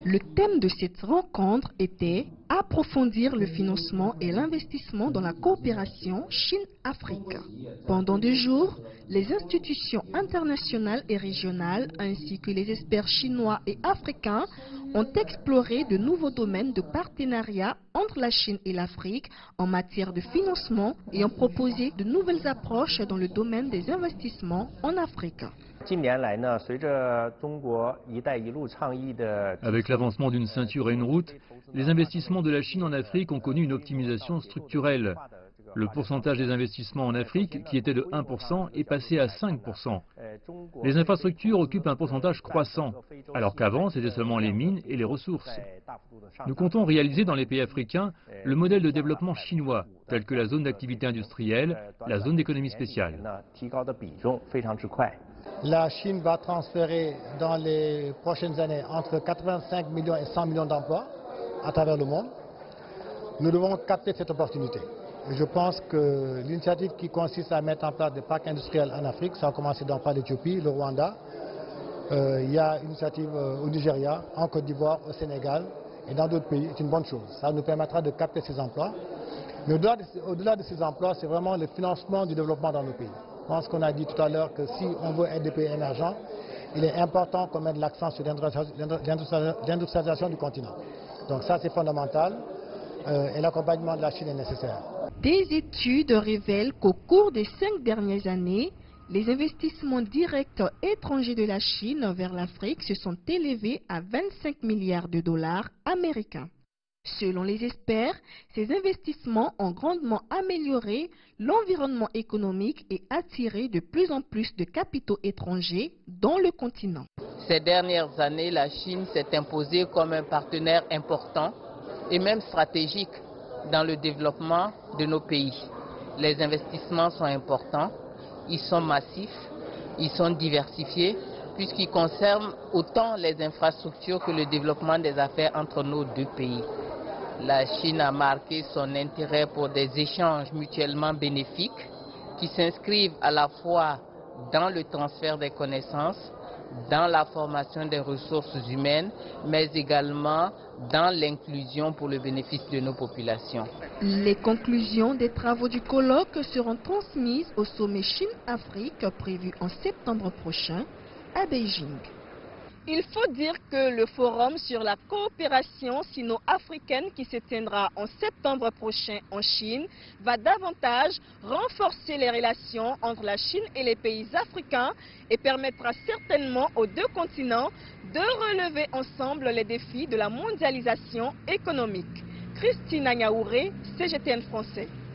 Le thème de cette rencontre était « Approfondir le financement et l'investissement dans la coopération Chine-Afrique ». Pendant 2 jours, les institutions internationales et régionales ainsi que les experts chinois et africains ont exploré de nouveaux domaines de partenariat entre la Chine et l'Afrique en matière de financement et ont proposé de nouvelles approches dans le domaine des investissements en Afrique. Avec l'avancement d'une ceinture et une route, les investissements de la Chine en Afrique ont connu une optimisation structurelle. Le pourcentage des investissements en Afrique, qui était de 1%, est passé à 5%. Les infrastructures occupent un pourcentage croissant, alors qu'avant, c'était seulement les mines et les ressources. Nous comptons réaliser dans les pays africains le modèle de développement chinois, tel que la zone d'activité industrielle, la zone d'économie spéciale. La Chine va transférer dans les prochaines années entre 85 millions et 100 millions d'emplois à travers le monde. Nous devons capter cette opportunité. Et je pense que l'initiative qui consiste à mettre en place des parcs industriels en Afrique, ça a commencé par l'Éthiopie, le Rwanda. Il y a une initiative au Nigeria, en Côte d'Ivoire, au Sénégal et dans d'autres pays. C'est une bonne chose. Ça nous permettra de capter ces emplois. Mais au-delà de ces emplois, c'est vraiment le financement du développement dans nos pays. Je pense qu'on a dit tout à l'heure que si on veut aider des pays émergents, il est important qu'on mette l'accent sur l'industrialisation du continent. Donc ça, c'est fondamental et l'accompagnement de la Chine est nécessaire. Des études révèlent qu'au cours des 5 dernières années, les investissements directs étrangers de la Chine vers l'Afrique se sont élevés à 25 milliards de dollars américains. Selon les experts, ces investissements ont grandement amélioré l'environnement économique et attiré de plus en plus de capitaux étrangers dans le continent. Ces dernières années, la Chine s'est imposée comme un partenaire important et même stratégique dans le développement de nos pays. Les investissements sont importants, ils sont massifs, ils sont diversifiés, puisqu'ils concernent autant les infrastructures que le développement des affaires entre nos 2 pays. La Chine a marqué son intérêt pour des échanges mutuellement bénéfiques qui s'inscrivent à la fois dans le transfert des connaissances, dans la formation des ressources humaines, mais également dans l'inclusion pour le bénéfice de nos populations. Les conclusions des travaux du colloque seront transmises au sommet Chine-Afrique prévu en septembre prochain à Beijing. Il faut dire que le forum sur la coopération sino-africaine qui se tiendra en septembre prochain en Chine va davantage renforcer les relations entre la Chine et les pays africains et permettra certainement aux 2 continents de relever ensemble les défis de la mondialisation économique. Christine Agnaouré, CGTN français.